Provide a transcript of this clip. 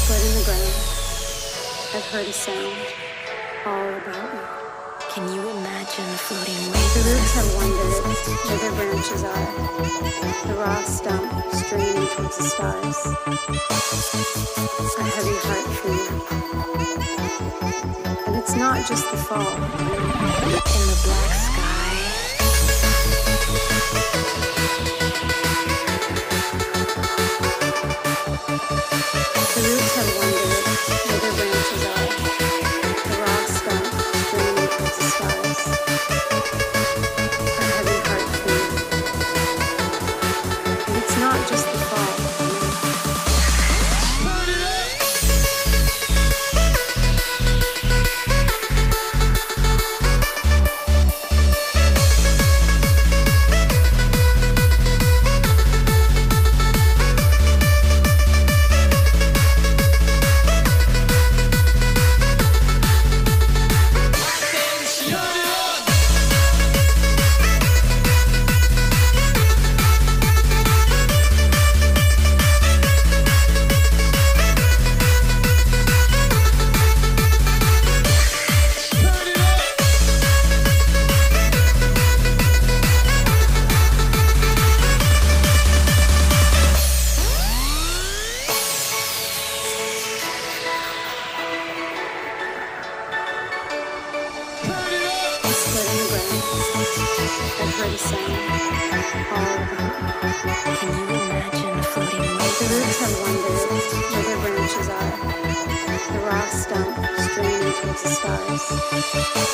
Split in the ground, I've heard a sound all about you. Can you imagine floating The roots have weightless? wondered where their branches are, the raw stump straining towards the stars. A heavy heart for you. And it's not just the fall. In the black sky, The roots have wondered where their branches are, the raw stump straining towards the stars. A heavy heart for you. And it's not just the fall. Split in the ground, I've heard a sound all about you. can you imagine floating The roots weightless? have wondered where their branches are, the raw stump straining towards the stars.